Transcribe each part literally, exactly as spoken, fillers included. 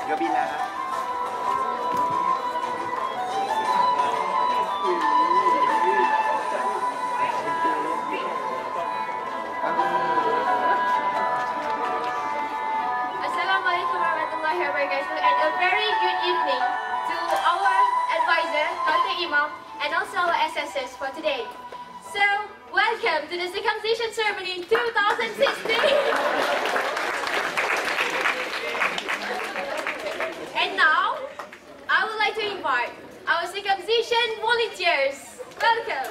Gabi na. Assalamualaikum warahmatullahi wabarakatuh, and a very good evening to our advisor, Doctor Imam, and also our S S S for today. So, welcome to the circumcision ceremony two thousand sixteen. And now, I would like to invite our circumcision volunteers. Welcome.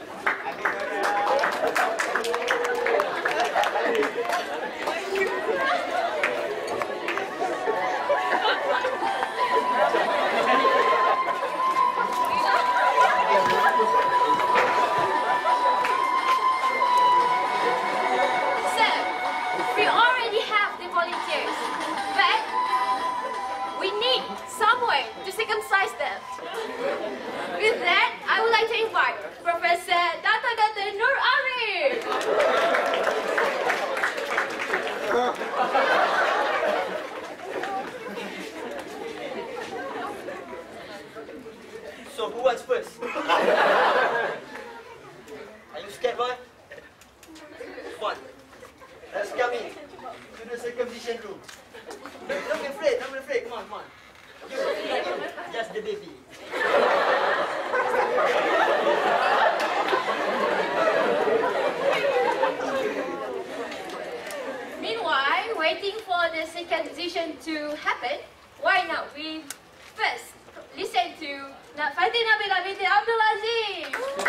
So, we already have the volunteers, but we need someone to circumcise them. With that, I would like to invite Professor Doctor Doctor Nur Arif. So who wants first? Are you scared, boy? Come on. Let's come in to the circumcision room. Don't be afraid, don't be afraid. Come on, come on. You, just the baby. Meanwhile, waiting for the circumcision to happen, why not we first listen to Nak Fatin Nabila binti Abdul Aziz.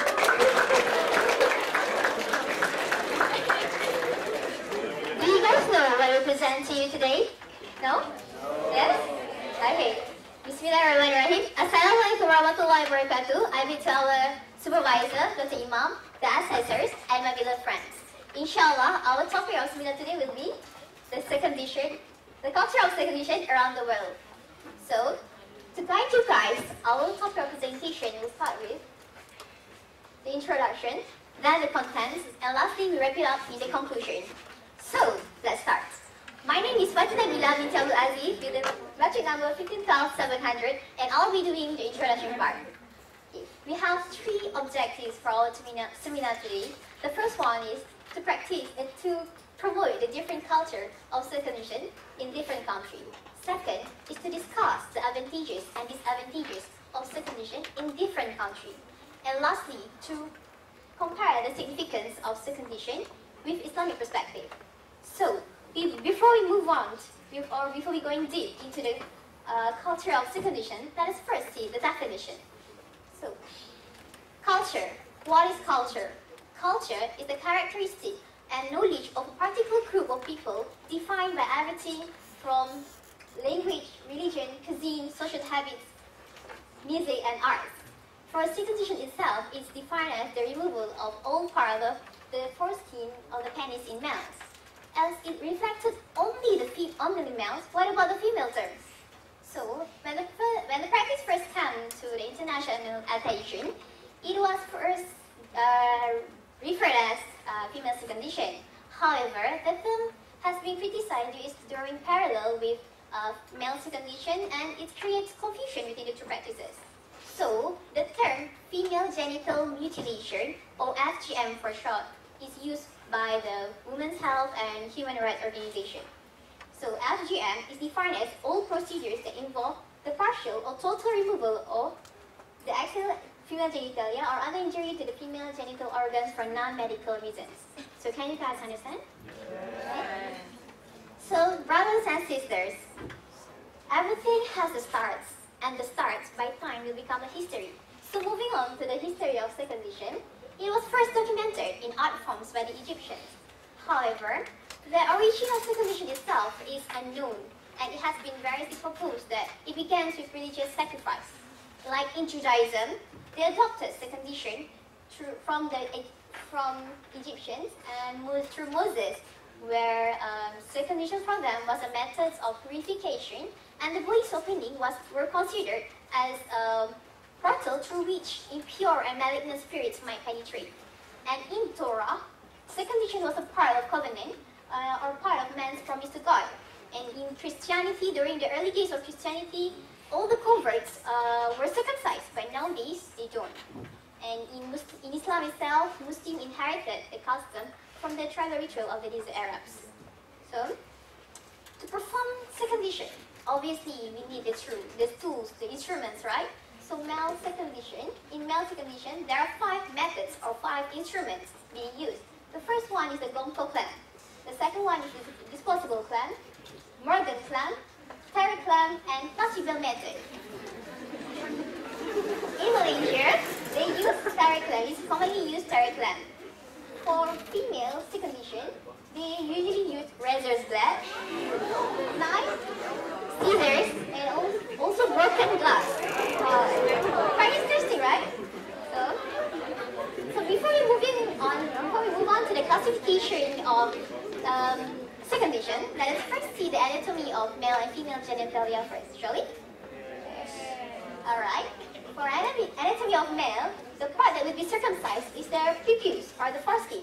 Do you guys know what I present to you today? No? Yes? Okay. Bismillahirrahmanirrahim. Assalamualaikum warahmatullahi wabarakatuh. I will tell the supervisor, Doctor Imam, the assessors, and my beloved friends. Inshallah, our topic of seminar today will be the circumcision, the culture of circumcision around the world. So, to guide you guys, our topic of presentation will start with the introduction, then the contents, and lastly we wrap it up with the conclusion. So, let's start. My name is Fatin Nabila binti Abdul Aziz with the budget number fifteen twelve seven hundred, and I'll be doing the introduction part. We have three objectives for our seminar, seminar today. The first one is to practice and to promote the different culture of circumcision in different countries. Second is to discuss the advantages and disadvantages of circumcision in different countries. And lastly, to compare the significance of circumcision with Islamic perspective. So, before we move on, or before we going deep into the uh, culture of circumcision, let us first see the definition. So, culture. What is culture? Culture is the characteristic and knowledge of a particular group of people defined by everything from language, religion, cuisine, social habits, music, and arts. For circumcision itself is defined as the removal of all part of the foreskin of the penis in males. As it reflected only the only the males, what about the female terms? So, when the, when the practice first came to the international attention, it was first uh, referred as uh, female circumcision. However, the term has been criticized due to its drawing parallel with uh, male circumcision, and it creates confusion between the two practices. So, the term female genital mutilation, or F G M for short, is used by the Women's Health and Human Rights Organization. So, F G M is defined as all procedures that involve the partial or total removal of the actual female genitalia or other injury to the female genital organs for non-medical reasons. So, can you guys understand? Okay. So, brothers and sisters, everything has a start, and the start by time will become a history. So, moving on to the history of circumcision, it was first documented in art forms by the Egyptians. However, the origin of circumcision itself is unknown, and it has been variously proposed that it began with religious sacrifice. Like in Judaism, they adopted circumcision through, from the from Egyptians and moved through Moses, where um, circumcision from them was a method of purification, and the body's opening was were considered as a portal through which impure and malignant spirits might penetrate. And in Torah, circumcision was a part of covenant uh, or part of man's promise to God. And in Christianity, during the early days of Christianity, all the converts uh, were circumcised, but nowadays they don't. And in, Muslim, in Islam itself, Muslims inherited the custom from the tribal ritual of the desert Arabs. So, to perform circumcision, obviously we need the, true, the tools, the instruments, right? So male circumcision, in male circumcision, there are five methods or five instruments being used. The first one is the Gompo clamp. The second one is the disposable clamp, Morgan clamp, Terry clamp, and plastic bell method. In Malaysia, they use terry clamp. It's commonly used terry clamp. For female circumcision, they usually use razor's blade, knife, scissors, and also broken glass. Uh, quite interesting, right? So, so before we move in on, before we move on to the classification of um, circumcision, let us first see the anatomy of male and female genitalia first, shall we? All right. For anatomy, anatomy of male, the part that will be circumcised is the prepuce or the foreskin.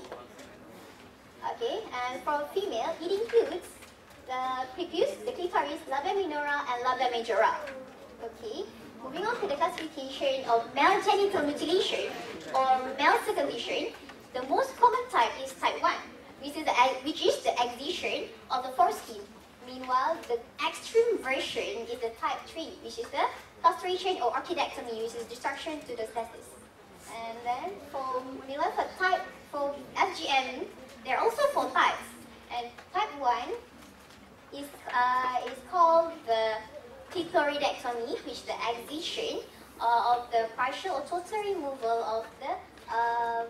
Okay, and for female, it includes the prepuce, the clitoris, labia minora, and labia majora. Okay, moving on to the classification of male genital mutilation or male circumcision, the most common type is type one, which is the, which is the excision of the foreskin. Meanwhile, the extreme version is the type three, which is the castration or orchidectomy, which is destruction to the testes. And then for meanwhile, for type for F G M, there are also four types. And type one is uh, is called the clitoridectomy, which is the excision uh, of the partial or total removal of the uh,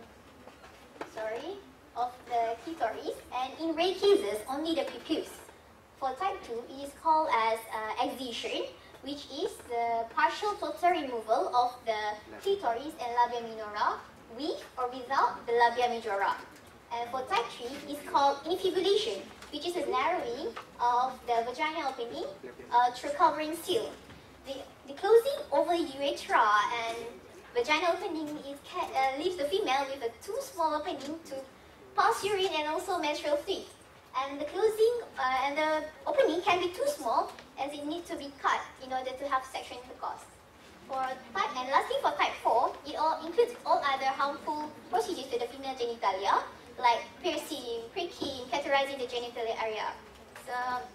sorry of the clitoris, and in rare cases only the prepuce. For type two, it is called as uh, excision, which is the partial total removal of the clitoris and labia minora with or without the labia majora. And for type three, it's called infibulation, which is a narrowing of the vaginal opening uh, through covering seal. The, the closing over the urethra and vaginal opening is, uh, leaves the female with a too small opening to pass urine and also menstrual fluid. And the closing uh, and the opening can be too small as it needs to be cut in order to have sexual intercourse. For type, and lastly for type four, it all includes all other harmful procedures to the female genitalia, like piercing, pricking, cauterizing the genital area. So,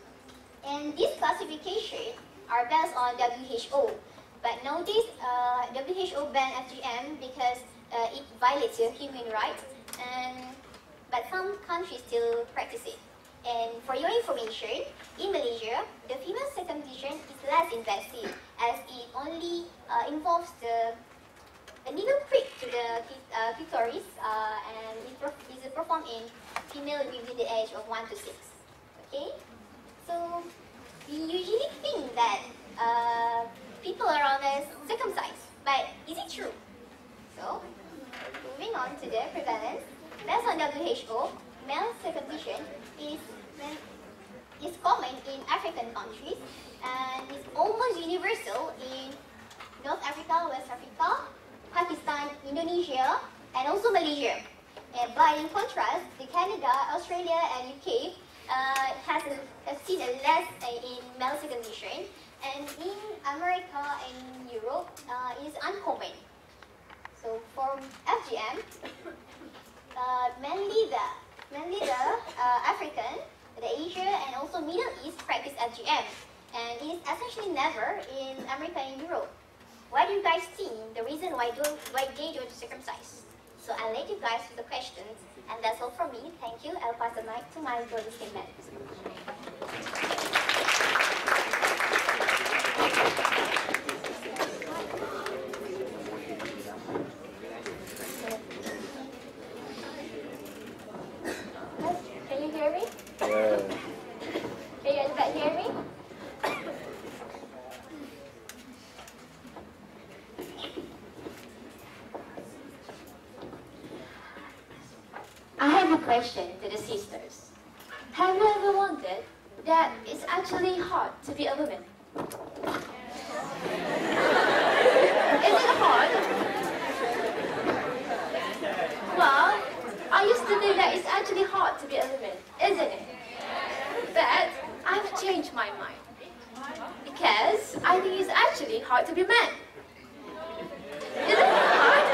and this classification are based on W H O. But nowadays, uh, W H O banned F G M because uh, it violates your human rights, and but some countries still practice it. And for your information, in Malaysia, the female circumcision is less invasive as it only uh, involves the, the needle prick to the uh, clitoris uh, and it is performed in female within the age of one to six. Okay? So, we usually think that uh, people around us circumcised, but is it true? So, moving on to the prevalence. Based on W H O, male circumcision is, is common in African countries and is almost universal in North Africa, West Africa, Pakistan, Indonesia, and also Malaysia. Uh, but in contrast, the Canada, Australia, and U K uh, has, a, has seen a less uh, in male circumcision, and in America and Europe, uh, it is uncommon. So for F G M, Uh, mainly the, mainly the uh, African, the Asia, and also Middle East practice F G M, and it is essentially never in America and Europe. Why do you guys think the reason why don't why they don't circumcise? So I'll let you guys with the questions, and that's all from me. Thank you. I'll pass the mic to my closing statement. Question to the sisters. Have you ever wondered that it's actually hard to be a woman? Is it hard? Well, I used to think that it's actually hard to be a woman, isn't it? But I've changed I think it's actually hard to be a man. Isn't it hard?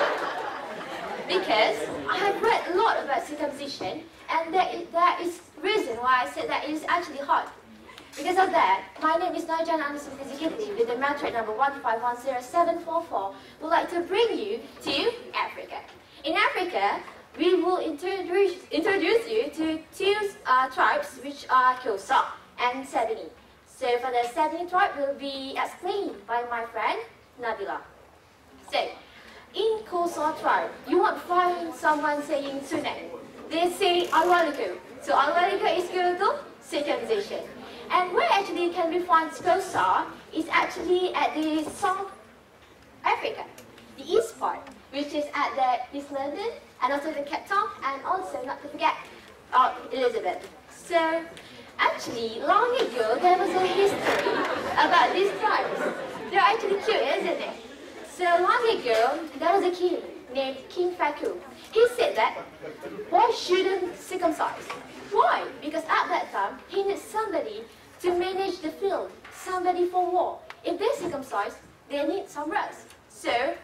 Because I have read a lot about circumcision, and that is, that is reason why I said that it is actually hard. Because of that, my name is Narjana Anderson Kizikitli with the matric number one five one zero seven four four. Would like to bring you to Africa. In Africa, we will introduce, introduce you to two uh, tribes, which are Xhosa and Sebeni. So for the Sebeni tribe will be explained by my friend Nabila. So, in Xhosa tribe, you won't find someone saying Sunat. They say Alwaliko. So Alwaliko is equal to circumcision. And where actually can we find Xhosa is actually at the South Africa, the east part, which is at the East London and also the Cape Town, and also not to forget uh, Elizabeth. So actually, long ago there was a history about these tribes. They're actually cute, isn't it? So long ago there was a king named King Faku. He said that boys shouldn't circumcise. Why? Because at that time he needs somebody to manage the field, somebody for war. If they circumcise, they need some rest. So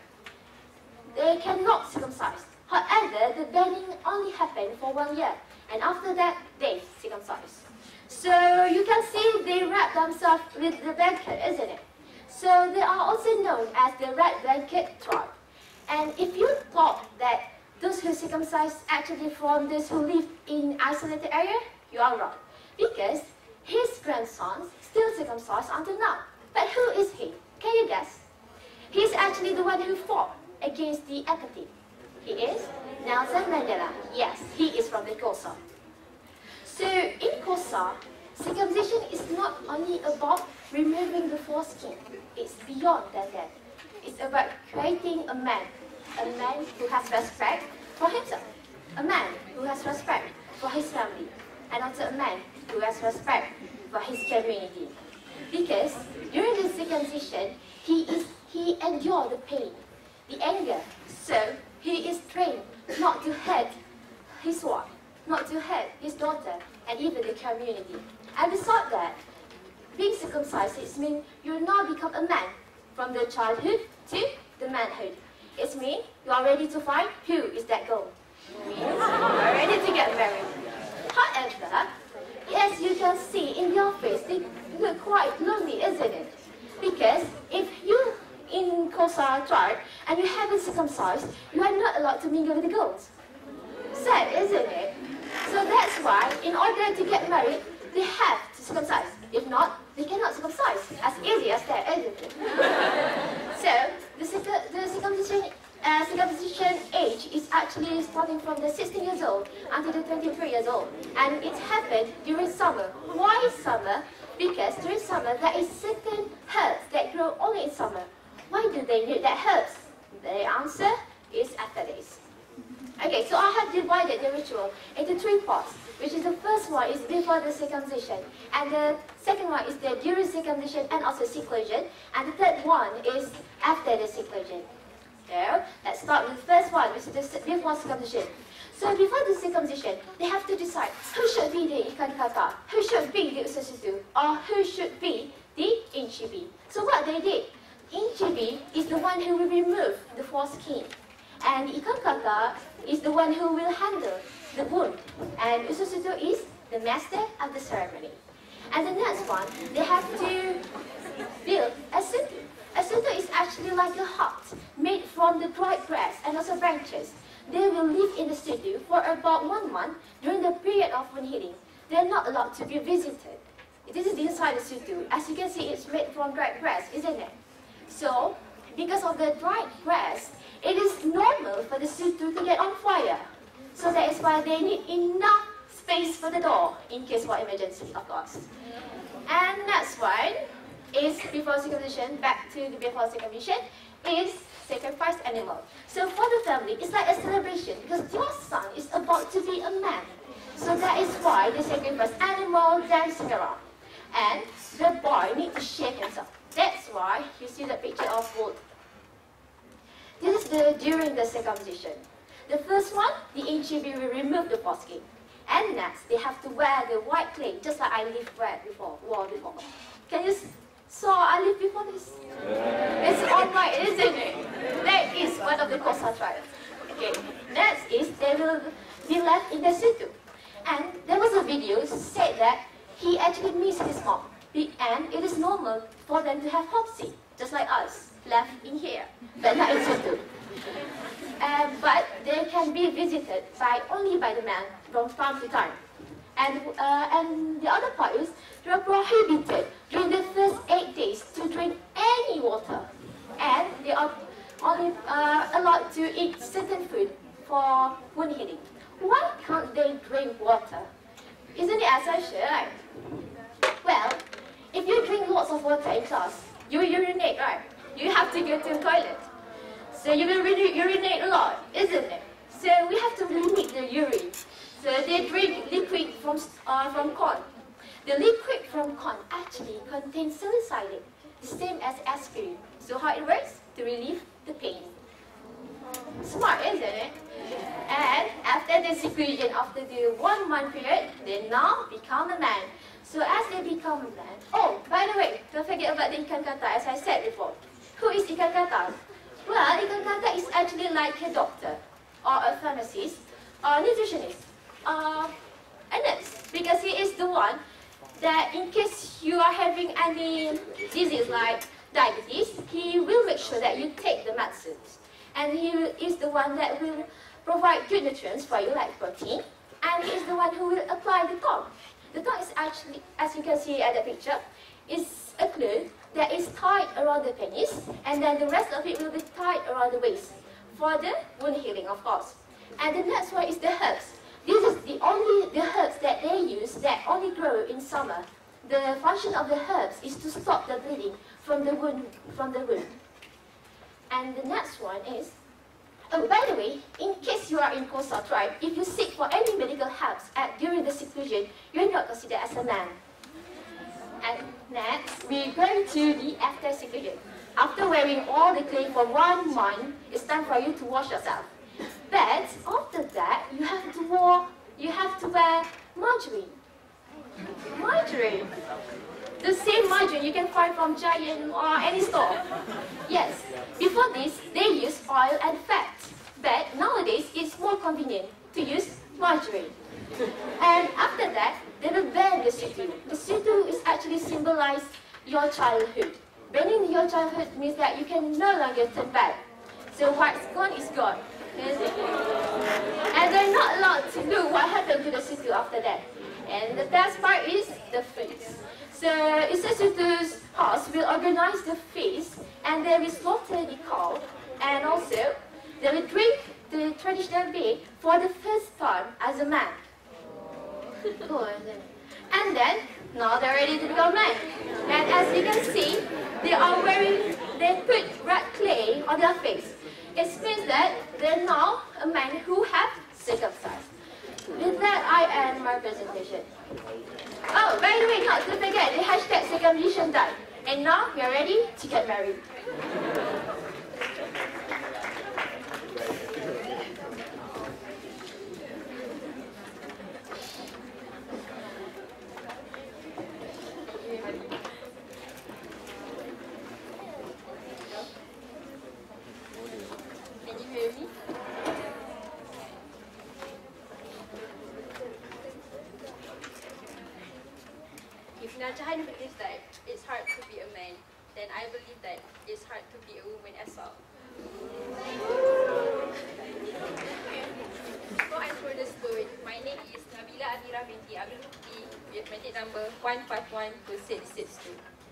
they cannot circumcise. However, the banning only happened for one year, and after that, they circumcise. So you can see they wrap themselves with the blanket, isn't it? So they are also known as the Red Blanket tribe. And if you thought that those who circumcise actually from those who live in isolated area, you are wrong. Because his grandsons still circumcised until now. But who is he? Can you guess? He's actually the one who fought against the apartheid. He is Nelson Mandela. Yes, he is from the Xhosa. So in Xhosa, circumcision is not only about removing the foreskin. It's beyond than that. It's about creating a man. A man who has respect for himself. A man who has respect for his family. And also a man who has respect for his community. Because during the circumcision, he is he endured the pain, the anger. So he is trained not to hurt his wife, not to hurt his daughter, and even the community. And besides that, being circumcised it means you now become a man from the childhood to the manhood. It means you are ready to find who is that girl. It means you are ready to get married. However, as you can see in your face, they look quite lonely, isn't it? Because if you in Xhosa tribe and you haven't circumcised, you are not allowed to mingle with the girls. Sad, isn't it? So that's why, in order to get married, they have to circumcise. If not, they cannot circumcise. As easy as that, isn't it? So the, the circumcision, uh, circumcision age is actually starting from the sixteen years old until the twenty-three years old, and it happened during summer. Why summer? Because during summer there is certain herbs that grow only in summer. Why do they need that herbs? The answer is athletics. Okay, so I have divided the ritual into three parts, which is the first one is before the circumcision, and the second one is the during circumcision and also seclusion, and the third one is after the seclusion. So let's start with the first one, which is the before circumcision. So before the circumcision, they have to decide who should be the ikan kakak, who should be the ususutu, or who should be the inchibi. So what they did, inchibi is the one who will remove the foreskin, and ikan kakak is the one who will handle the wound, and ususutu is the master of the ceremony. And the next one, they have to build a sutu. A sutu is actually like a hut made from the dried grass and also branches. They will live in the sutu for about one month during the period of wound healing. They are not allowed to be visited. This is the inside the sutu. As you can see, it's made from dried grass, isn't it? So, because of the dried grass, it is normal for the sutu to get on fire. So that is why they need enough space for the door, in case for emergency, of course. And next one is before circumcision, back to the before circumcision, is sacrificed animal. So for the family, it's like a celebration, because your son is about to be a man. So that is why they sacrifice animal dancing around. And the boy needs to shave himself. That's why you see the picture of wood. This is the during the circumcision. The first one, the inchibi will remove the foreskin. And next, they have to wear the white clay, just like I lived wear before, wore before. Can you So I leave before this. It's online, isn't it? That is one of the Xhosa tribes. Okay, next is they will be left in the situ. And there was a video said that he actually missed his mom. And it is normal for them to have homesick, just like us, left in here, but not in situ. Uh, but they can be visited by only by the man from time to time. And, uh, and the other part is they are prohibited during the first eight days to drink any water. And they are only uh, allowed to eat certain food for wound healing. Why can't they drink water? Isn't it essential, right? Well, if you drink lots of water in class, you urinate, right? You have to go to the toilet. So you will urinate a lot, isn't it? So we have to limit the urine. So they drink liquid from, uh, from corn. The liquid from corn actually contains psilocybin, the same as aspirin. So how it works? To relieve the pain. Smart, isn't it? And after the seclusion, after the one month period, they now become a man. So as they become a man, oh, by the way, don't forget about the ikan kata, as I said before. Who is ikan kata? Well, ikan kata is actually like a doctor, or a pharmacist, or a nutritionist, or a nurse, because he is the one that in case you are having any disease like diabetes, he will make sure that you take the medicines. And he is the one that will provide good nutrients for you, like protein, and he is the one who will apply the tongue. The tongue is actually, as you can see at the picture, is a glue that is tied around the penis, and then the rest of it will be tied around the waist for the wound healing, of course. And the next one is the herbs. This is the only the herbs that they use that only grow in summer. The function of the herbs is to stop the bleeding from the wound. From the wound. And the next one is, oh, by the way, in case you are in Xhosa tribe, if you seek for any medical help at, during the seclusion, you're not considered as a man. And next, we're going to the after seclusion. After wearing all the clothes for one month, it's time for you to wash yourself. But after that, you have to wear, you have to wear margarine. Margarine. The same margarine you can find from Giant or any store. Yes. Before this, they use oil and fat. But nowadays, it's more convenient to use margarine. And after that, they will burn the situ. The situ is actually symbolize your childhood. Burning your childhood means that you can no longer turn back. So what's gone is gone. And they're not allowed to know what happened to the situ after that. And the best part is the feast. So Isesitu's house will organize the feast, and they will slaughter the cow, and also they will drink the traditional beer for the first time as a man. And then, now they're ready to become men. And as you can see, they are wearing, they put red clay on their face. It means that they're now a man who have circumcised. With that, I end my presentation. Oh, by the way, not to forget the hashtag circumcision time. And now we are ready to get married. Can you hear me? If Najahan believes that it's hard to be a man, then I believe that it's hard to be a woman as well. Before I throw the stone, my name is Nabila Amira binti Abdul Mufti with matric number one five one two six six two.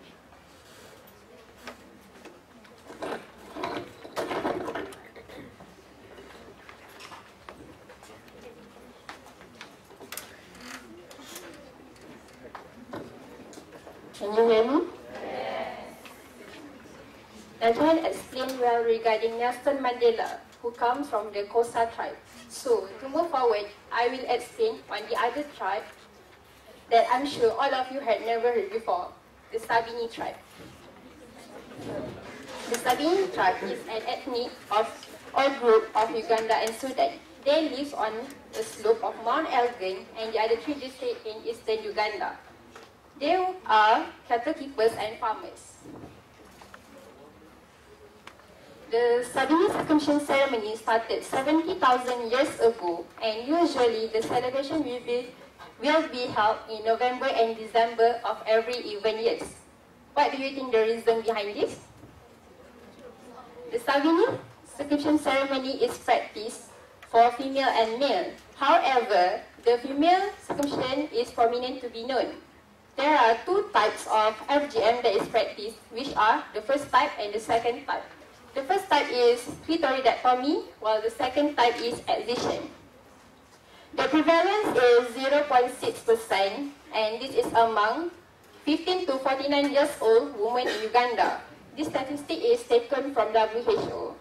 Can you hear me? Yes. Najahan explained well regarding Nelson Mandela, who comes from the Xhosa tribe. So, to move forward, I will explain on the other tribe that I'm sure all of you had never heard before, the Sabini tribe. The Sabini tribe is an ethnic of or group of Uganda and Sudan. They live on the slope of Mount Elgin and the other three districts in eastern Uganda. They are cattle keepers and farmers. The Sabini circumcision ceremony started seventy thousand years ago, and usually the celebration will be, will be held in November and December of every even years. What do you think the reason behind this? The Sabini circumcision ceremony is practiced for female and male. However, the female circumcision is prominent to be known. There are two types of F G M that is practiced, which are the first type and the second type. The first type is clitoridectomy, while the second type is excision. The prevalence is zero point six percent, and this is among fifteen to forty-nine years old women in Uganda. This statistic is taken from W H O.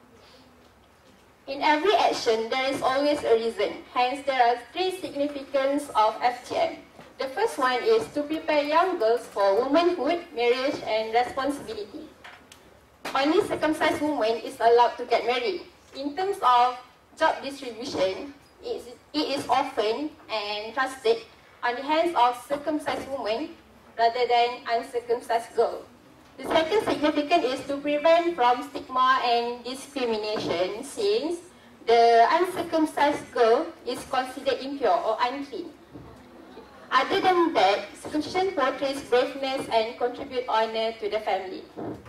In every action, there is always a reason. Hence, there are three significance of F G M. The first one is to prepare young girls for womanhood, marriage, and responsibility. Only circumcised women is allowed to get married. In terms of job distribution, it is often entrusted on the hands of circumcised women rather than uncircumcised girls. The second significance is to prevent from stigma and discrimination, since the uncircumcised girl is considered impure or unclean. Other than that, circumcision portrays braveness and contribute honor to the family.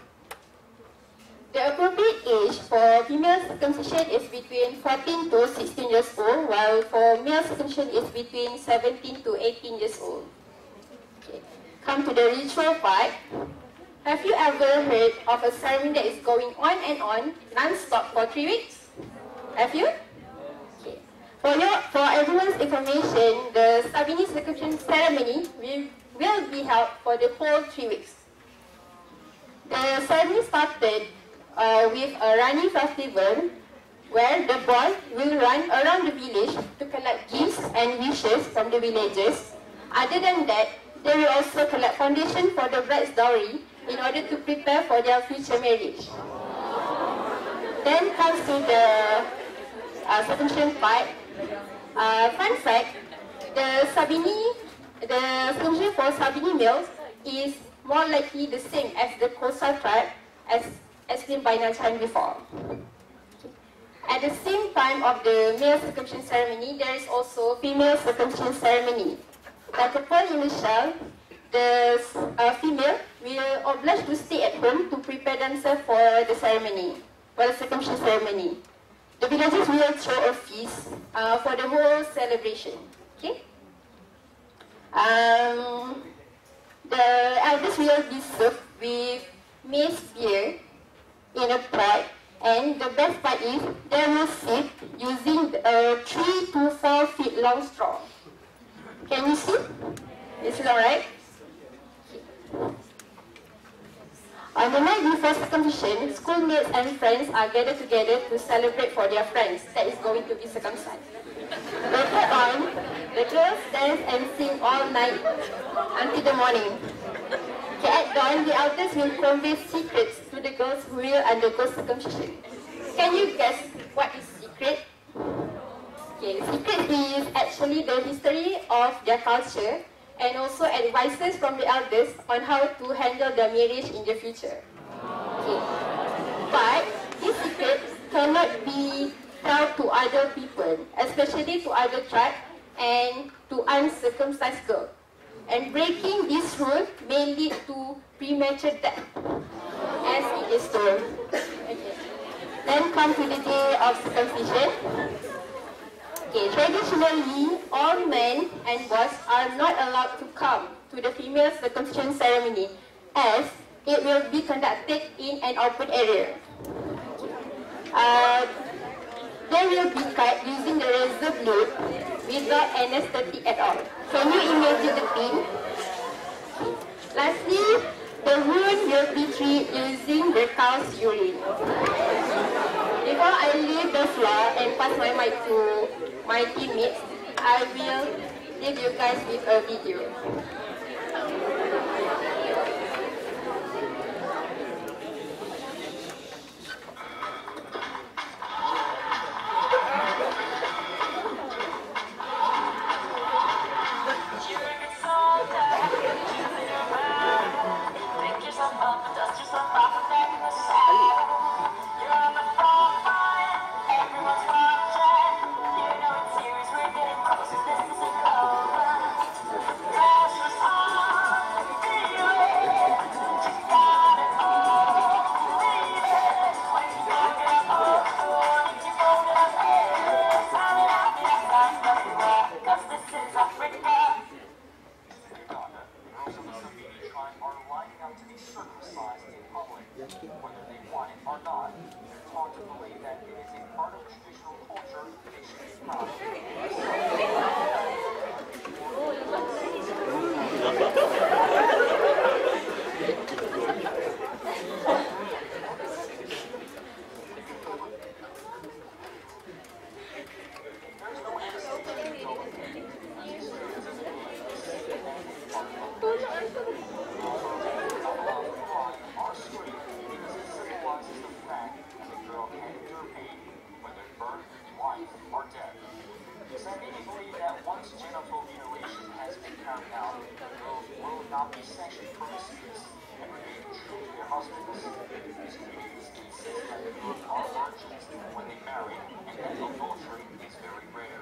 The appropriate age for female circumcision is between fourteen to sixteen years old, while for male circumcision is between seventeen to eighteen years old. Okay. Come to the ritual part. Have you ever heard of a ceremony that is going on and on, non-stop for three weeks? Have you? Okay. For, your, for everyone's information, the Sabini circumcision ceremony will, will be held for the whole three weeks. The ceremony started uh, with a running festival where the boy will run around the village to collect gifts and wishes from the villagers. Other than that, they will also collect foundation for the bride's dowry in order to prepare for their future marriage. Then comes to the uh, circumcision part. Uh, fun fact, the Sabini, the circumcision for Sabini males is more likely the same as the Xhosa tribe, as explained by Nachan before. At the same time of the male circumcision ceremony, there is also female circumcision ceremony. Like a pearl in the shell, the uh, female will oblige to stay at home to prepare themselves for the ceremony, for the circumcision ceremony. The villagers will throw a feast uh, for the whole celebration. Okay. Um, the elders will be served with maize beer in a pot, and the best part is they will sit using a three to four feet long straw. Can you see? Is it alright? On the night before circumcision, schoolmates and friends are gathered together to celebrate for their friends that is going to be circumcised. Later on, the girls dance and sing all night until the morning. Okay, at dawn, the elders will convey secrets to the girls who will undergo circumcision. Can you guess what is secret? Okay, secret is actually the history of their culture and also advices from the elders on how to handle their marriage in the future. Okay. But this secret cannot be told to other people, especially to other tribes and to uncircumcised girls. And breaking this rule may lead to premature death, as it is told. Okay. Then come to the day of circumcision. Okay, traditionally, all men and boys are not allowed to come to the female circumcision ceremony, as it will be conducted in an open area. Uh, they will be cut using the razor blade without anesthetic at all. Can you imagine the pain? Lastly, the wound will be treated using the cow's urine. Before I leave the floor and pass my mic to my teammates, I will leave you guys with a video. Whether they want it or not, they're taught to believe that it is a part of traditional culture they should be proud when they marry, and that adultery is very rare.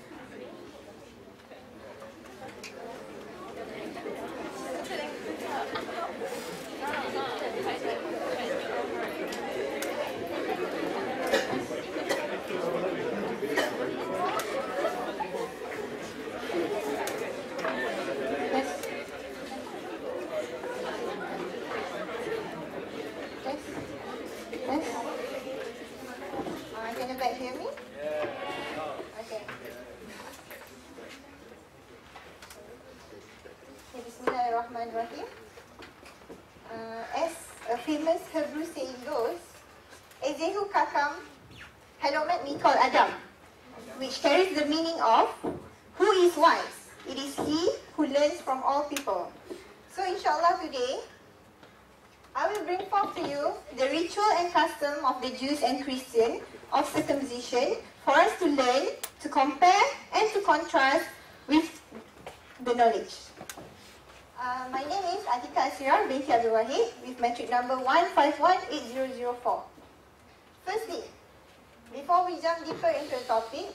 Bismillahirrahmanirrahim. Uh, as a famous Hebrew saying goes, Ezehu Kakam Halomet Mikol Adam, which carries the meaning of who is wise. It is he who learns from all people. So inshallah today, I will bring forth to you the ritual and custom of the Jews and Christians of circumcision for us to learn, to compare and to contrast with the knowledge. Uh, my name is Atika Asira binti Abdul Wahid with metric number one five one eight zero zero four. Firstly, before we jump deeper into the topic,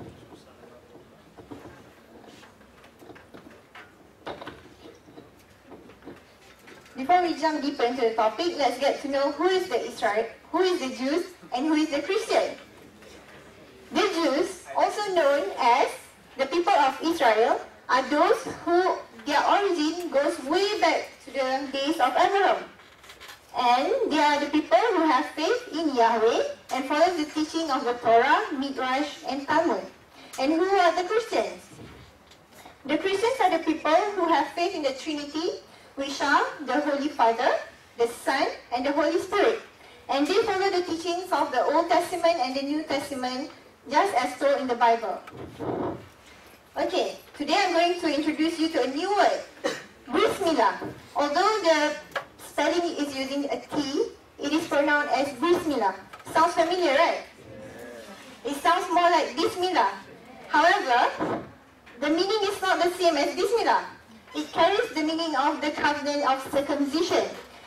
before we jump deeper into the topic, let's get to know who is the Israel, who is the Jews, and who is the Christian. The Jews, also known as the people of Israel, are those who their origin goes way back to the days of Abraham. And they are the people who have faith in Yahweh and follow the teaching of the Torah, Midrash, and Talmud. And who are the Christians? The Christians are the people who have faith in the Trinity, which are the Holy Father, the Son, and the Holy Spirit. And they follow the teachings of the Old Testament and the New Testament, just as told in the Bible. Okay, today I'm going to introduce you to a new word, Bris Milah. Although the spelling is using a T, it is pronounced as Bris Milah. Sounds familiar, right? It sounds more like Bismillah. However, the meaning is not the same as Bismillah. It carries the meaning of the covenant of circumcision.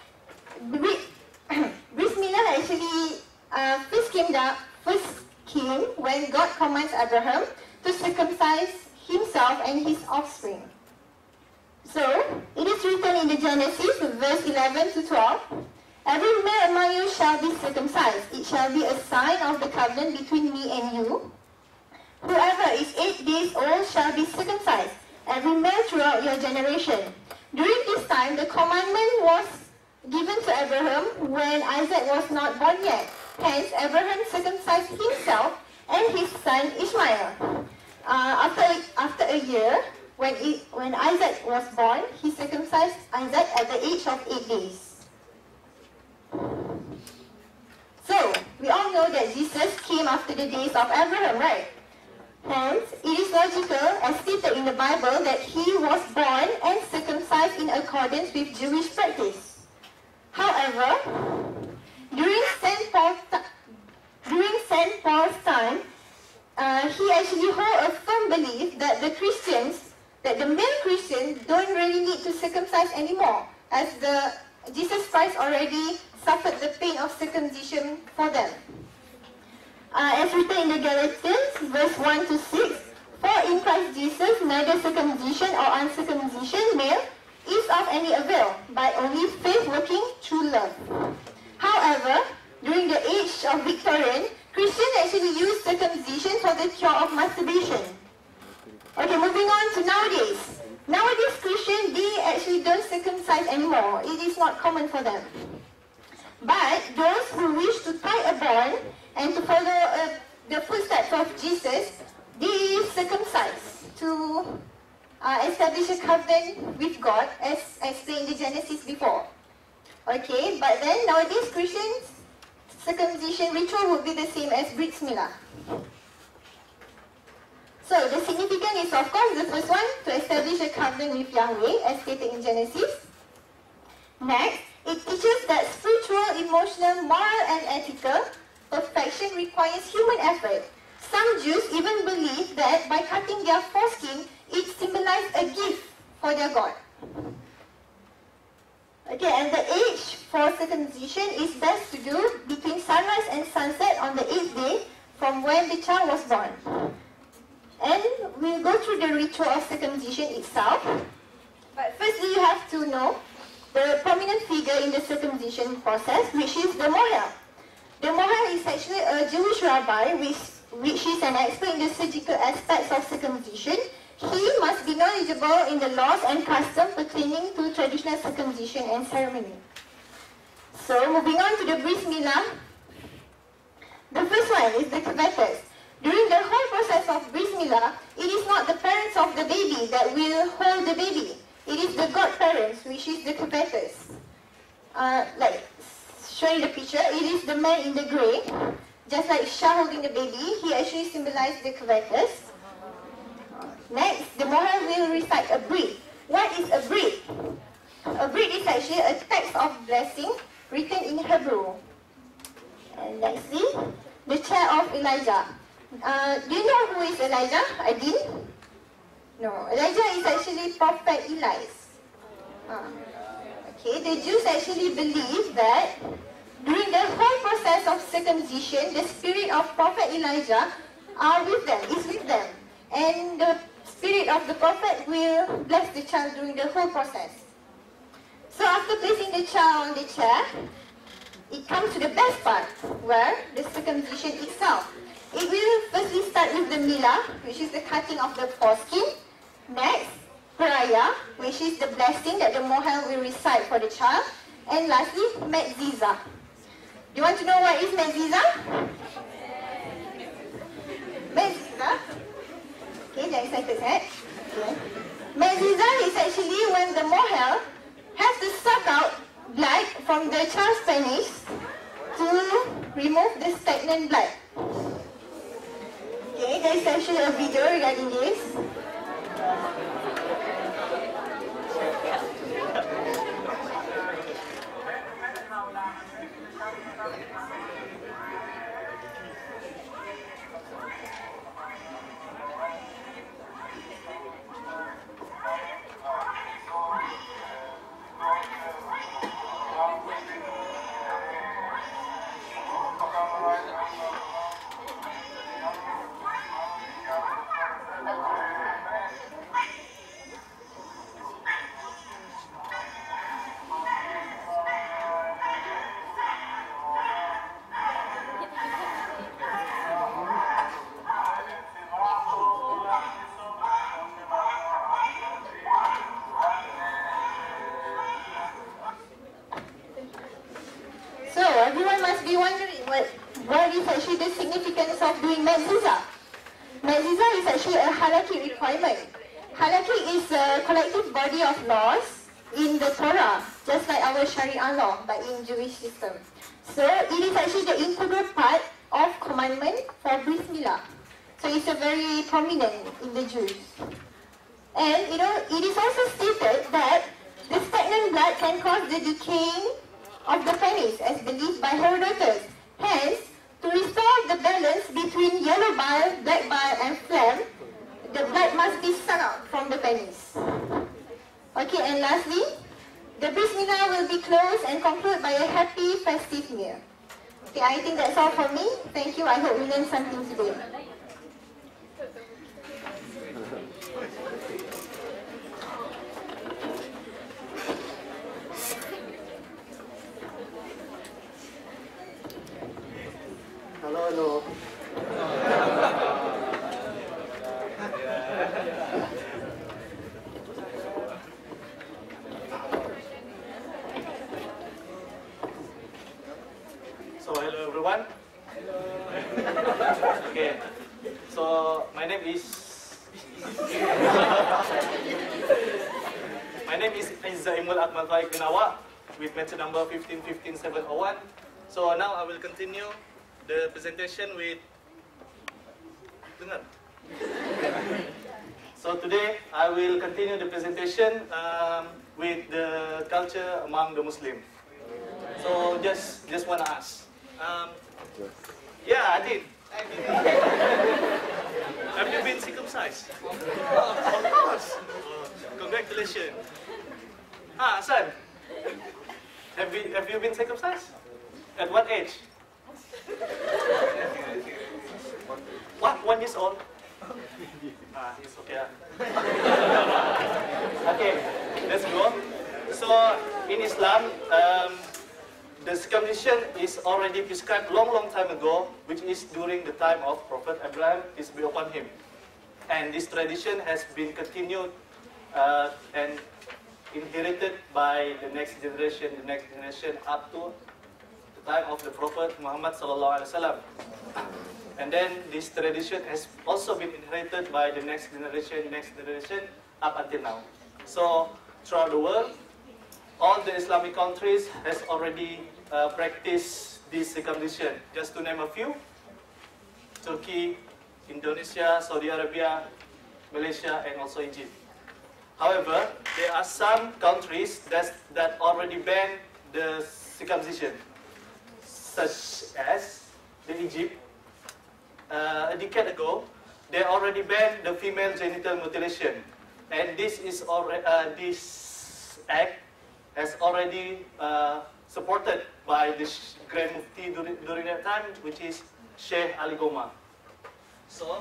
Bris Milah actually uh, first came down, first came when God commands Abraham to circumcise himself and his offspring. So, it is written in the Genesis, verse eleven to twelve, every male among you shall be circumcised. It shall be a sign of the covenant between me and you. Whoever is eight days old shall be circumcised, every male throughout your generation. During this time, the commandment was given to Abraham when Isaac was not born yet. Hence, Abraham circumcised himself and his son Ishmael. Uh, after, after a year, when, it, when Isaac was born, he circumcised Isaac at the age of eight days. So, we all know that Jesus came after the days of Abraham, right? Hence, it is logical, as stated in the Bible, that he was born and circumcised in accordance with Jewish practice. However, during Saint Paul's, during Saint Paul's time, uh, he actually held a firm belief that the Christians, that the male Christians don't really need to circumcise anymore, as the Jesus Christ already suffered the pain of circumcision for them. Uh, as written in the Galatians, verse one to six, for in Christ Jesus neither circumcision or uncircumcision male is of any avail, but only faith working through love. However, during the age of Victorian, Christians actually used circumcision for the cure of masturbation. Okay, moving on to nowadays. Nowadays, Christians, they actually don't circumcise anymore. It is not common for them. to tie a bond and to follow uh, the footsteps of Jesus, they circumcise to uh, establish a covenant with God, as explained in Genesis before. Okay, but then nowadays Christians, circumcision ritual would be the same as Brit Milah. So the significance is, of course, the first one, to establish a covenant with Yahweh, as stated in Genesis. Next, it teaches that spiritual, emotional, moral, and ethical perfection requires human effort. Some Jews even believe that by cutting their foreskin, it symbolizes a gift for their God. Okay, and the age for circumcision is best to do between sunrise and sunset on the eighth day from when the child was born. And we'll go through the ritual of circumcision itself. But firstly, you have to know the prominent figure in the circumcision process, which is the mohel. The mohel is actually a Jewish rabbi, which, which is an expert in the surgical aspects of circumcision. He must be knowledgeable in the laws and customs pertaining to traditional circumcision and ceremony. So, moving on to the Brit Milah. The first one is the kvetes. During the whole process of Brit Milah, it is not the parents of the baby that will hold the baby. It is the godparents, which is the kvetes. Uh, like, showing the picture, it is the man in the grey. Just like Shah holding the baby, he actually symbolizes the kvetes. Next, the mohel will recite a brit. What is a brit? A brit is actually a text of blessing written in Hebrew. And nextly, the chair of Elijah. Uh, do you know who is Elijah? Adin? No, Elijah is actually Prophet Elias. Uh, okay, the Jews actually believe that during the whole process of circumcision, the spirit of Prophet Elijah are with them, is with them. And the spirit of the prophet will bless the child during the whole process. So after placing the child on the chair, it comes to the best part, where the circumcision itself. It will firstly start with the milah, which is the cutting of the foreskin. Next, paraya, which is the blessing that the mohel will recite for the child. And lastly, metziza. Do you want to know what is metziza? Metziza. Okay, they're excited, right? Okay. Metziza is actually when the mohel has to suck out blood from the child's penis to remove the stagnant blood. Okay, there is actually a video regarding this. Everyone must be wondering what, what is actually the significance of doing metziza. Metziza is actually a halakhic requirement. Halakhic is a collective body of laws in the Torah, just like our Sharia law, but in Jewish system. So it is actually the integral part of commandment for Brit Milah. So it's a very prominent in the Jews. And you know, it is also stated that the stagnant blood can cause the decaying of the penis, as believed by Herodotus. Hence, to restore the balance between yellow bile, black bile, and phlegm, the blood must be sucked out from the penis. Okay, and lastly, the Brit Milah will be closed and concluded by a happy festive meal. Okay, I think that's all for me. Thank you. I hope we learned something today. Hello, hello. So hello everyone. everyone. Okay, so my name is my name is Izzaimul Akmal Faik bin Awak with matter number fifteen fifteen seven oh one. So now I will continue the presentation with Dengar. So today I will continue the presentation um, with the culture among the Muslim. So just just wanna ask. Um, yeah, I did. I did. Have you been circumcised? Of course. Oh, congratulations. Ah, son. Have you have you been circumcised? At what age? What? One years old? Ah, it's okay. Okay, let's go. So in Islam, um, the circumcision is already prescribed long, long time ago, which is during the time of Prophet Abraham, peace be upon him. And this tradition has been continued uh, and inherited by the next generation, the next generation up to the time of the Prophet Muhammad sallallahu alaihi wasallam. And then this tradition has also been inherited by the next generation, next generation up until now. So throughout the world, all the Islamic countries has already uh, practiced this circumcision. Just to name a few: Turkey, Indonesia, Saudi Arabia, Malaysia, and also Egypt. However, there are some countries that, that already ban the circumcision, such as the Egypt. Uh, a decade ago, they already banned the female genital mutilation, and this is already uh, this act has already uh, supported by the Grand Mufti during, during that time, which is Sheikh Ali Goma. So,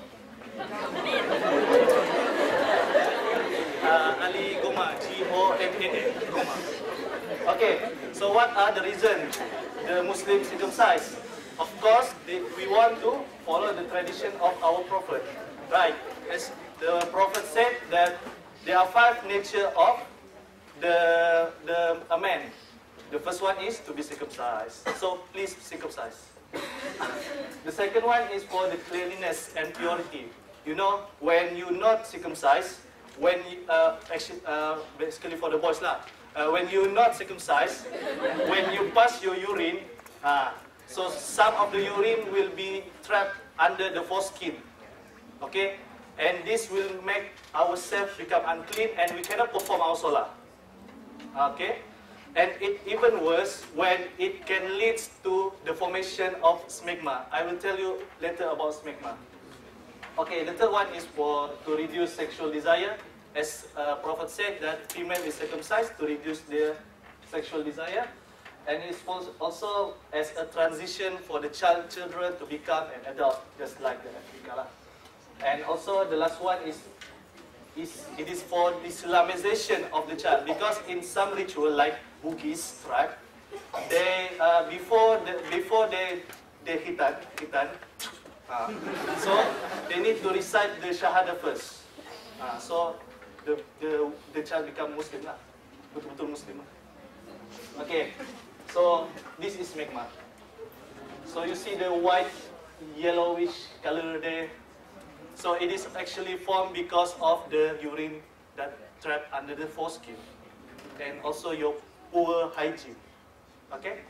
uh, Ali Goma, G O M A A, Goma. Okay, so what are the reasons the Muslims circumcise? Of course, they, we want to follow the tradition of our Prophet, right? As the Prophet said that there are five nature of the, the a man. The first one is to be circumcised. So please circumcise. The second one is for the cleanliness and purity. You know, when you not circumcised, when you, uh, actually, uh, basically for the boys lah, uh, when you not circumcised, when you pass your urine, uh, so some of the urine will be trapped under the foreskin. Okay, and this will make ourselves become unclean, and we cannot perform our salah. Okay, and it even worse when it can lead to the formation of smegma. I will tell you later about smegma. Okay, the third one is for to reduce sexual desire. As uh, Prophet said that female is circumcised to reduce their sexual desire, and it's also as a transition for the child children to become an adult, just like the Africa. And also the last one is is it is for the Islamization of the child, because in some ritual like Bugis tribe, they uh, before the, before they they hitan hitan, uh, so they need to recite the Shahada first. Uh, so the the the child become Muslim lah, betul-betul Muslim. Okay, so this is smegma. So you see the white yellowish color there. So it is actually formed because of the urine that trapped under the foreskin, and also your poor hygiene. Okay?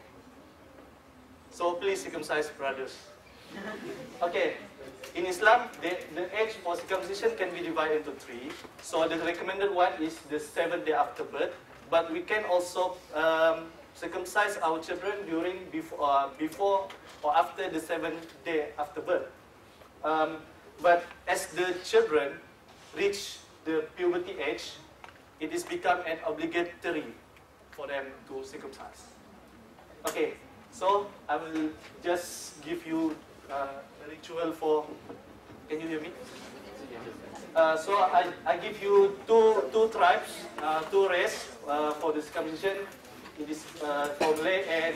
So please circumcise, brothers. Okay, in Islam, the, the age for circumcision can be divided into three. So the recommended one is the seventh day after birth, but we can also um, circumcise our children during before, uh, before or after the seventh day after birth. Um, But as the children reach the puberty age, it is become an obligatory for them to circumcise. Okay, so I will just give you uh, a ritual for. Can you hear me? Uh, so I, I give you two two tribes, uh, two races uh, for the circumcision. It is uh, for Malay and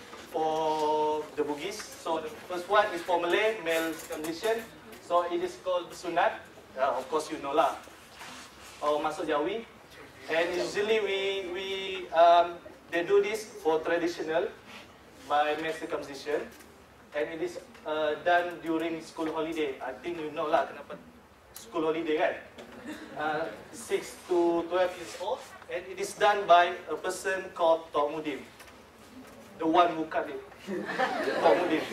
for the Bugis. So the first one is for Malay, male circumcision. So it is called sunat. Uh, of course you know lah. Or masuk Jawi. And usually we we um, they do this for traditional by male circumcision. and it is uh, done during school holiday. I think you know lah kenapa school holiday kan? Uh, six to twelve years old, and it is done by a person called Tok Mudim, the one who cut it. Tok Mudim.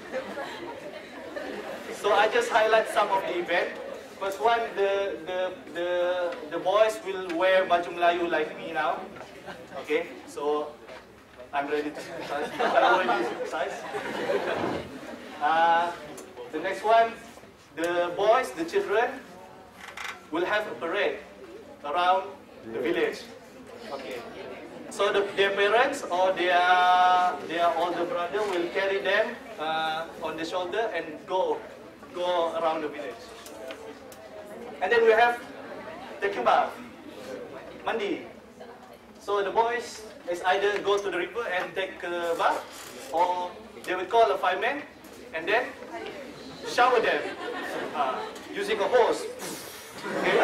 So I just highlight some of the event. First one, the the the the boys will wear baju Melayu like me now. Okay, so I'm ready to exercise. I'm ready to exercise. Uh, the next one, the boys, the children, will have a parade around the village. Okay. So the, their parents or their their older brother will carry them uh, on the shoulder and go go around the village. And then we have taking bath, mandi. So the boys is either go to the river and take a bath, or they will call a fireman and then shower them uh, using a hose. Okay.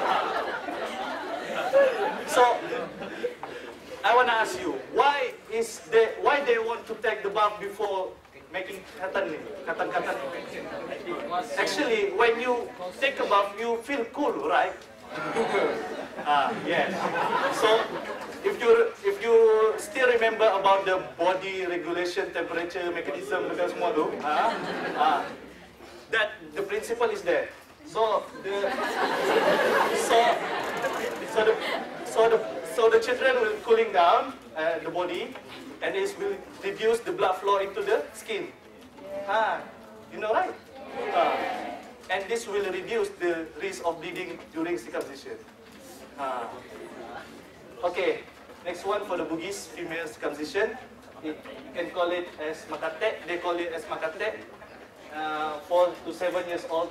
So I want to ask you, why is they why they want to take the bath before making khatan ni, khatan-khatan? Actually, when you take a bath, you feel cool, right? Ah, yes. So if you if you still remember about the body regulation temperature mechanism dengan semua tu, ah, ah, that the principle is there. So the so so the so the so the children will cooling down uh, the body, and it will reduce the blood flow into the skin. Ah, you know, right? Ah, and this will reduce the risk of bleeding during circumcision. Ah. Okay, next one for the Bugis female circumcision. It, you can call it as makatek. They call it as makatek. Uh, four to seven years old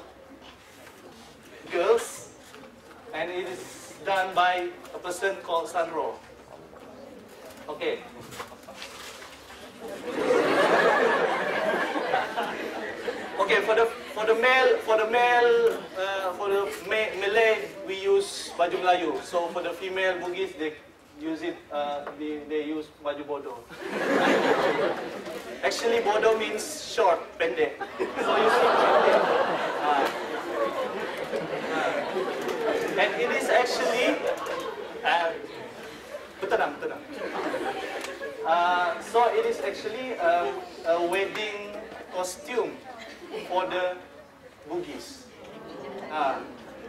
girls, and it is done by a person called Sandro. Okay. Okay, for the for the male for the male uh, for the ma Malay we use baju Melayu. So for the female Bugis they use it uh, they they use baju bodoh. Actually bodoh means short, pendek. So you see pendek. Uh, And it is actually, uh, tenang, tenang. Uh, so it is actually um, a wedding costume for the Bugis. Uh,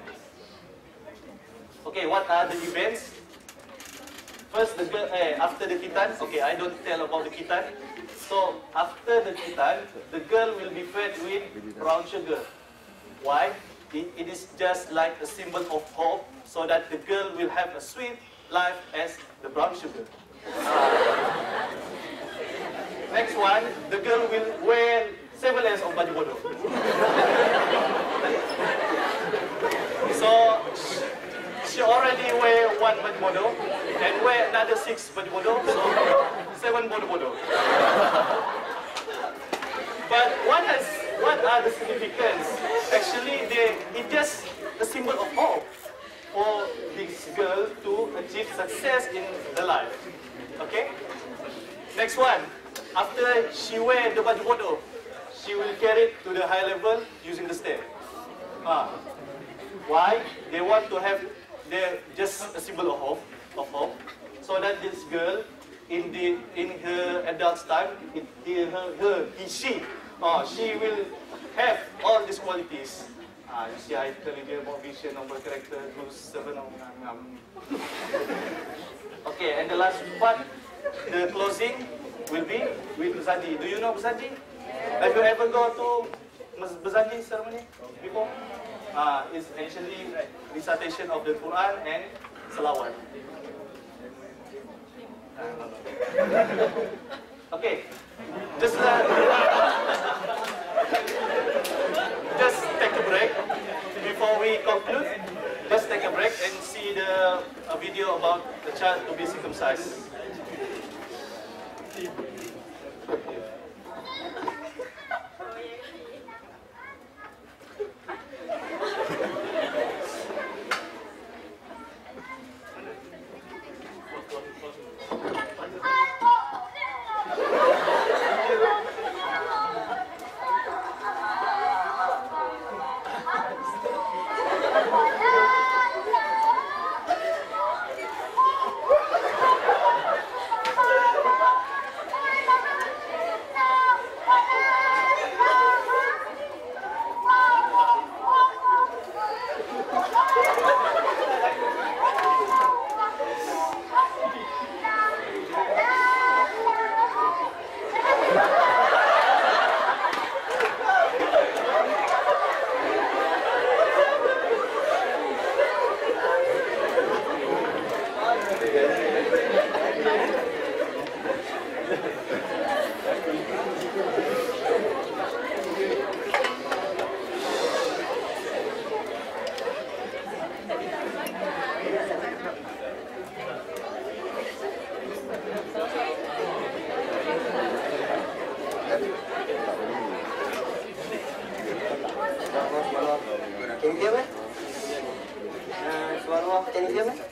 okay, what are the events? First, the girl, eh, after the khitan. Okay, I don't tell about the khitan. So after the khitan, the girl will be fed with brown sugar. Why? It, it is just like a symbol of hope, so that the girl will have a sweet life as the brown sugar. Uh, next one, the girl will wear seven layers of baju bodoh. So she already wear one baju bodoh and wear another six baju bodoh, so seven bodoh bodoh. But what is what are the significance? Actually, they it just a symbol of hope for this girl to achieve success in the life. Okay. Next one. After she wear the baju bodoh, she will carry it to the high level using the stair. Ah. Why? They want to have their just a symbol of hope, of hope, so that this girl in the in her adult time, it, it, her, her, he, she. Oh, she will have all these qualities. Ah, you see, I tell you about vision, number, character, rules, seven, um, um. Okay, and the last part, the closing will be with Bezandi. Do you know Bezandi? Yeah. Have you ever go to Bezandi ceremony before? Ah, it's actually recitation of the Quran and Salawat. Okay, just uh, just take a break before we conclude. Just take a break and see the a video about the child to be circumcised. Can you hear me? Uh, Suara, can you hear me?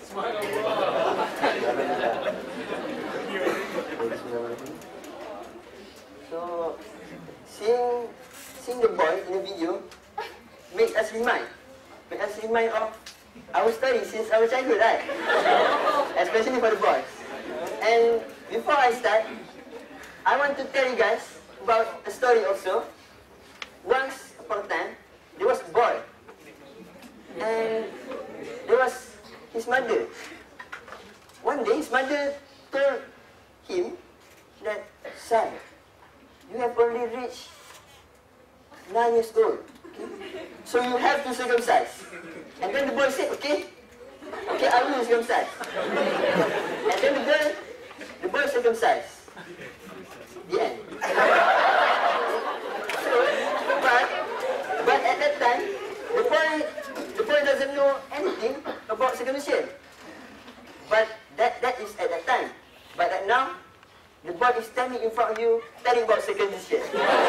So, seeing, seeing the boy in the video make us remind, make us remind of our story since our childhood, right? Especially for the boys. And before I start, I want to tell you guys about a story also. Once upon a time, there was a boy, and there was his mother. One day, his mother told him that, son, you have already reached nine years old, okay? So you have to circumcise. And then the boy said, okay, okay, I will circumcise. And then the girl, the boy circumcised. The end. So, but, but at that time, the boy, the boy doesn't know anything about circumcision. But that, that is at that time. But right now, the boy is standing in front of you, telling about circumcision.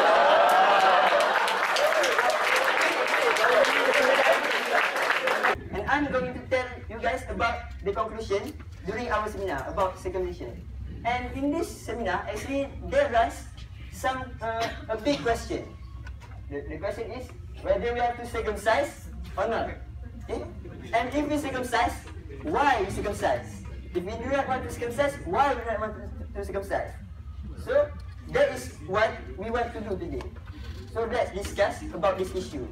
And I'm going to tell you guys about the conclusion during our seminar about circumcision. And in this seminar, actually, there is some uh, a big question. The, the question is whether we have to circumcise or not. Okay? And if we circumcise, why we circumcise? If we do not want to circumcise, why we do not want to, to circumcise? So that is what we want to do today. So let's discuss about this issue.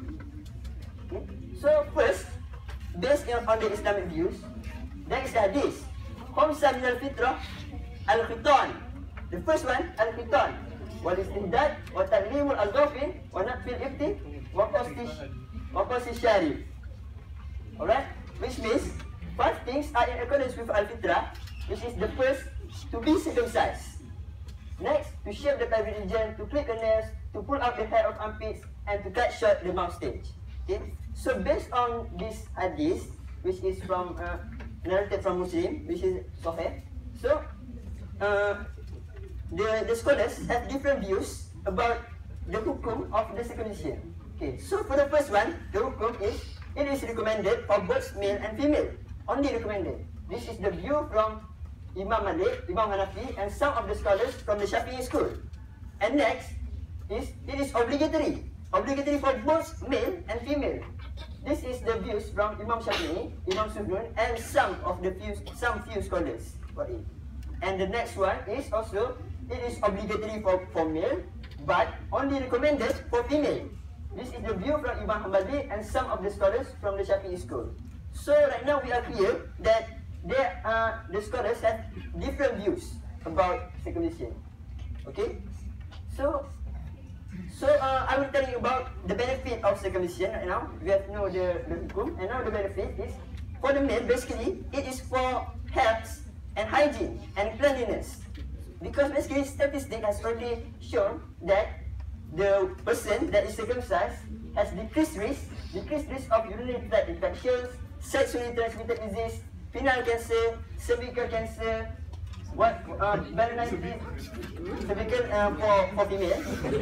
Okay? So first, based on the Islamic views, there is the hadith. Khamsa min al-fitrah al-khitan. The first one, al-khitan. Wal-istihdad, wa ta'limul al-ghafin, wa naqfil ibti, wa qasdi syarif. Alright? Which means, five things are in accordance with al-fitrah, which is the first, to be circumcised. Next, to shave the private region, to clip the nails, to pull out the hair of armpits, and to cut short the mustache. Okay? So based on this hadith, which is from uh, narrated from Muslim, which is Sahih, so uh, the the scholars have different views about the hukum of the circumcision. Okay, so for the first one, the hukum is it is recommended for both male and female, only recommended. This is the view from Imam Malik, Imam Hanafi, and some of the scholars from the Shafi'i school. And next is it is obligatory. Obligatory for both male and female. This is the views from Imam Shafi'i, Imam Sufyan, and some of the few, some few scholars for it. And the next one is also, it is obligatory for, for male, but only recommended for female. This is the view from Imam Hanbali and some of the scholars from the Shafi'i school. So right now we are clear that there are, the scholars have different views about circumcision. Okay? So, So uh, I will tell you about the benefit of circumcision right now. We have to know the, the hukum, and now the benefit is for the male, basically it is for health and hygiene and cleanliness. Because basically statistics has already shown that the person that is circumcised has decreased risk, decreased risk of urinary tract infections, sexually transmitted disease, penile cancer, cervical cancer, what uh, validity cervical uh, for for female.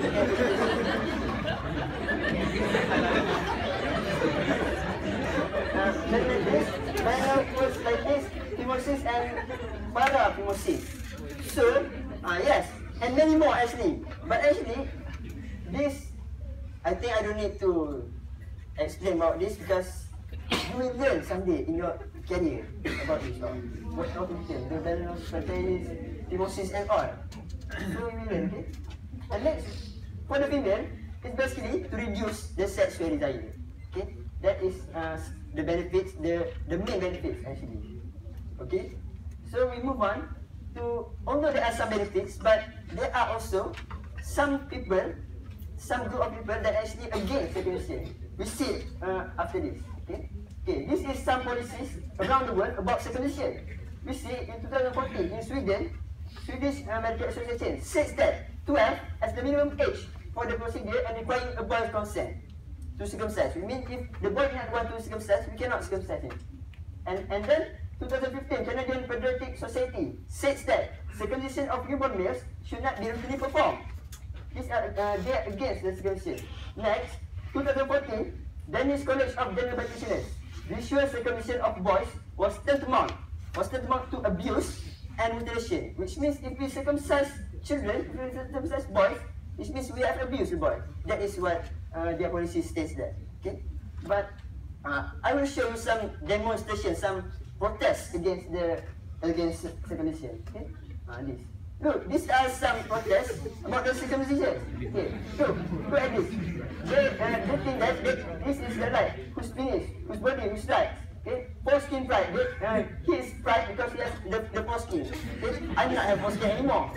uh, Validity, phimosis, and paraphimosis. So, uh, yes, and many more actually. But actually, this I think I don't need to explain about this because you will learn someday in your career about this. Or what how to tell the balance, spontaneous, phimosis, and all. So you will learn, okay? And next, for the female, it's basically to reduce the sexual desire. Okay, that is uh, the benefits, the the main benefits actually. Okay, so we move on to, although there are some benefits, but there are also some people, some group of people that actually against circumcision. We see it uh, after this. Okay. Okay, this is some policies around the world about circumcision. We see in two thousand fourteen in Sweden, Swedish uh, Medical Association says that twelve as the minimum age for the procedure and requiring a boy's consent to circumcise. We mean if the boy does not want to circumcise, we cannot circumcise him. And and then twenty fifteen Canadian Pediatric Society says that circumcision of newborn males should not be routinely performed. These are uh, they are against the circumcision. Next, twenty fourteen Danish College of General Practitioners, ritual circumcision of boys was tantamount, was tantamount to abuse and mutilation, which means if we circumcise children, if we circumcise boys, which means we have abused the boy. That is what uh, their policy states that. Okay, but uh, I will show you some demonstration, some protests against the against circumcision. Okay, uh, this. Look, these are some protests about the circumcision. Okay, look, look at this. They, uh, they think that they, this is the right, whose penis, whose body, whose right. Okay, foreskin pride. They, uh, he is pride because he has the, the foreskin. Okay, I do not have foreskin anymore.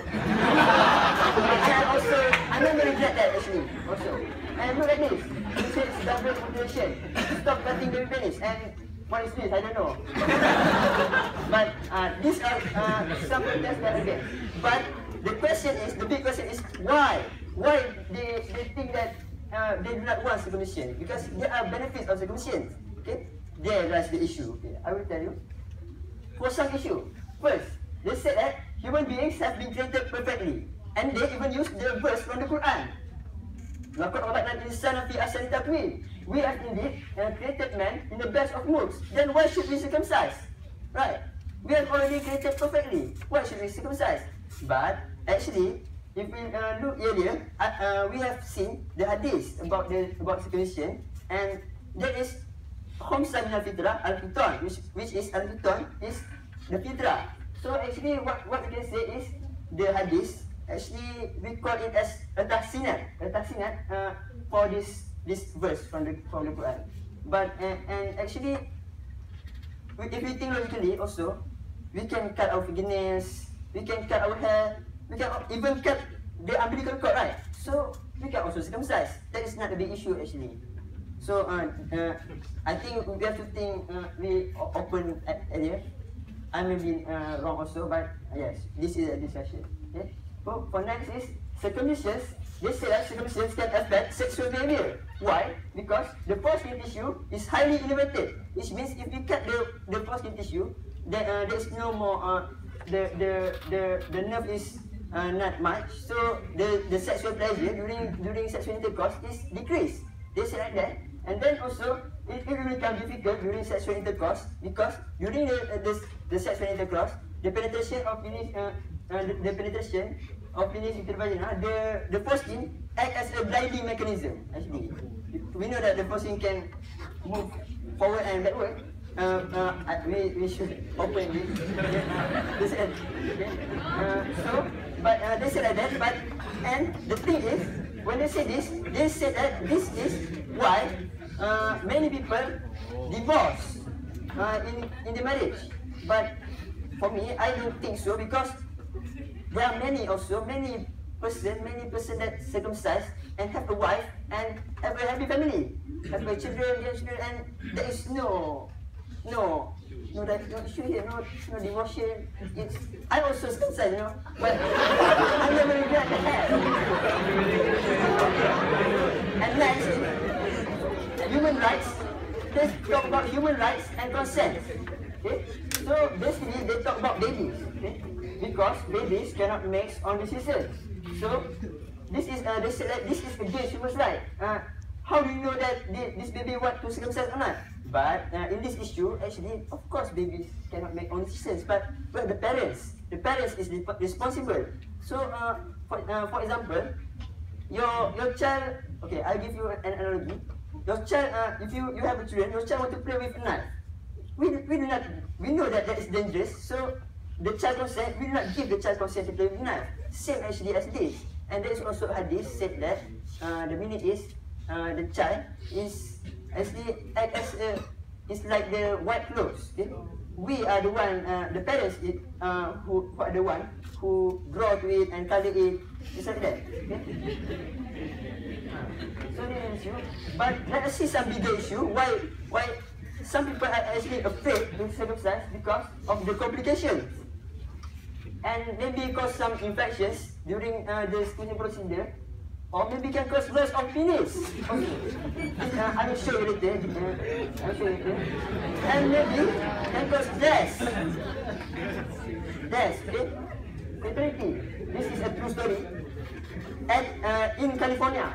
And also, I'm not going to regret that actually. Also, and look at this. He says double mutilation. Stop cutting baby penis. And what is this? I don't know. But uh, these are uh, some protests that are against. But the question is, the big question is why? Why they, they think that uh, they do not want circumcision? Because there are benefits of circumcision. Okay, there lies the issue. Okay, I will tell you. For some issue, first, they said that human beings have been created perfectly, and they even use the verse from the Quran. Laqad khalaqnal insana fi ahsani taqwim. We have indeed uh, created man in the best of moods. Then why should we circumcise? Right? We have already created perfectly. Why should we circumcise? But actually, if we uh, look earlier, uh, uh, we have seen the hadith about the about circumcision, and that is khomsa min al-fitrah, al-fitan, which which is al-fitan is the fitrah. So actually, what what we can say is the hadith. Actually, we call it as a tahsinat, a tahsinat uh, for this this verse from the from the Quran. But uh, and actually, if we think logically, also, we can cut our fingernails, we can cut our hair, we can even cut the umbilical cord, right? So we can also circumcise. That is not a big issue actually. So uh, uh, I think we have to think uh, we open earlier. I may be uh, wrong also, but uh, yes, this is a discussion. Okay. So for next is circumcisions. They say that circumcisions can affect sexual behavior. Why? Because the foreskin tissue is highly innervated, which means if you cut the the foreskin tissue, then uh, there is no more uh, the the the the nerve is uh, not much. So the the sexual pleasure during during sexual intercourse is decreased. They say like that, and then also it, it will become difficult during sexual intercourse because during the uh, the, the sexual intercourse, the penetration of penis. Uh, Uh, the, the penetration of penis into the vagina, the the foreskin act as a gliding mechanism. Actually, we know that the foreskin can move forward and backward. Uh, uh, we we should open this this end. Okay. Uh, so, but uh, they said like that. But and the thing is, when they say this, they say that this is why uh, many people divorce uh, in in the marriage. But for me, I don't think so because there are many also, many person, many person that circumcised and have a wife and have a happy family, have a children, their children, and there is no, no, no, that, no issue here, no, no divorce. It's, I also circumcised, you know, but I never regret that. And next, human rights. Let's talk about human rights and consent. Okay, so basically they talk about babies. Okay. Because babies cannot make on decisions. So this is uh, they say that this is against human rights. Uh, how do you know that this baby want to circumcise or not? But uh, in this issue, actually, of course, babies cannot make own decisions. But but the parents, the parents is responsible. So uh, for uh, for example, your your child. Okay, I'll give you an analogy. Your child, uh, if you you have a children, your child want to play with a knife. We we do not we know that that is dangerous. So the child consent, we do not give the child consent to play with knife. Same actually as this. And there is also a hadith said that uh, the meaning is uh, the child is actually act as a, it's like the white clothes. Okay? We are the one, uh, the parents it, uh, who, who are the one who draw to it and color it. It's like that. Okay? So this is issue. But let us see some bigger issue. Why why some people are actually afraid to circumcise because of the complications. And maybe cause some infections during uh, the screening procedure, or maybe can cause loss of penis. Okay. uh, I will show you later. Uh, I will show you later. And maybe can cause death. Death, okay? Fatality. This is a true story. At uh, in California,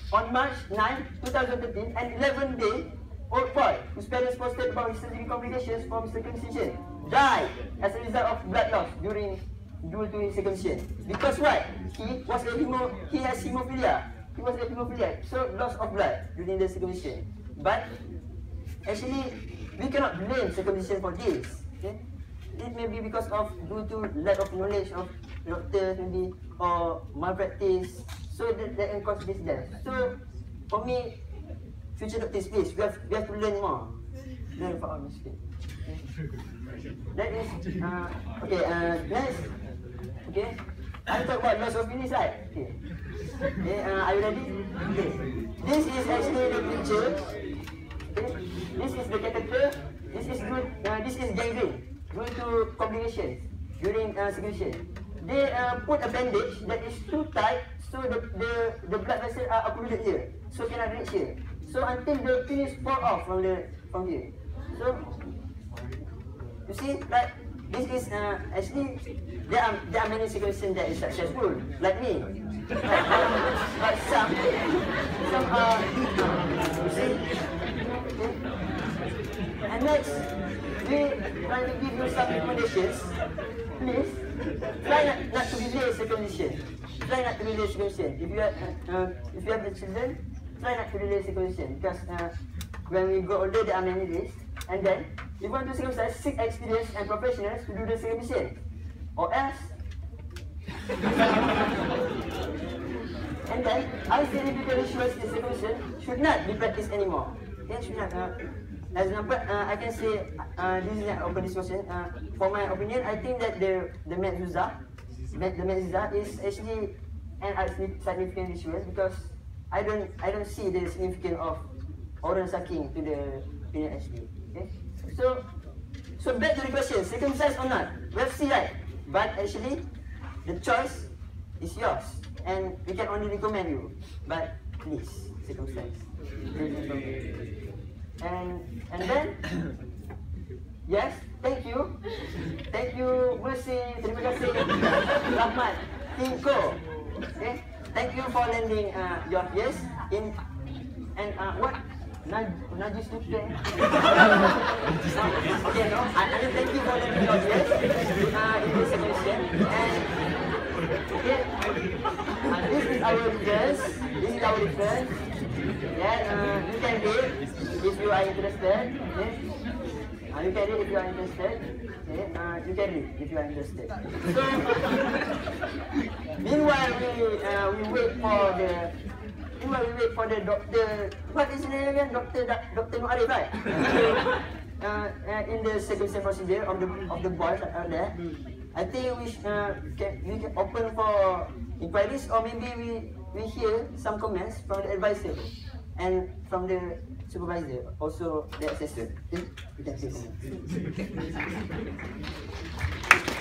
on March ninth, two thousand thirteen, an eleven-day-old boy whose parents posted about his surgery complications from circumcision died as a result of blood loss during due to his circumcision. Because what? He was a hemo, he has hemophilia. He was a hemophilia, so loss of blood during the circumcision. But actually, we cannot blame circumcision for this. Okay? It may be because of due to lack of knowledge of doctors, maybe, or malpractice. So that, that can cause this death. So for me, future doctors, please, we have we have to learn more. Learn from our mistake. Okay. That is uh, okay. Uh, next, okay. I talk about loss of finish, right? Okay. Okay. Uh, are you ready? Okay. This is actually the picture. Okay. This is the catheter. This is good. Uh, this is gangrene due to complications during uh, circulation. They uh, put a bandage that is too tight, so the the, the blood vessels are occluded here, so cannot reach here. So until the finish fall off from the from here. So you see, like this is uh, actually there are there are many circumcisions that is successful, like me. But some some are uh, you see. Okay. And next, we try to give you some recommendations. Please try not, not to delay circumcision. Try not to delay circumcision. If you have uh, uh, if you have the children, try not to delay circumcision because uh, when we grow older, there are many days. And then, if you want to circumcise, seek experienced and professionals to do the circumcision, or else. And then, unsignificant rituals in circumcision should not be practiced anymore. Okay, should not. Uh, as an example, uh, I can say uh, this is an open discussion. Uh, for my opinion, I think that the the mezuzah, the mezuzah is actually an significant ritual because I don't I don't see the significance of oral sucking to the penis actually. Okay, so so back to the question: circumcised or not? We have to see, right? But actually, the choice is yours, and we can only recommend you. But please circumcise. And and then yes, thank you, thank you, Mercy, terima kasih, Rahmat, Tinko, okay, thank you for lending uh, your yes in and uh, what Naj Najis Nukte. Okay, no, I, I thank you for lending your yes uh, in this suggestion and okay, uh, this is our reference, this is our reference. Yeah, uh, you can read if you are interested. Okay? Uh, you can read if you are interested. Okay? Uh, you can read if you are interested. So, meanwhile we uh, we wait for the meanwhile we wait for the doctor. What is his name again? Doctor Doctor Nuarif, right? uh, uh, in the circumcision procedure of the of the boys out there. I think we uh, can we can open for inquiries or maybe we we hear some comments from the advisor and from the supervisor, also the assessor. We can see comments.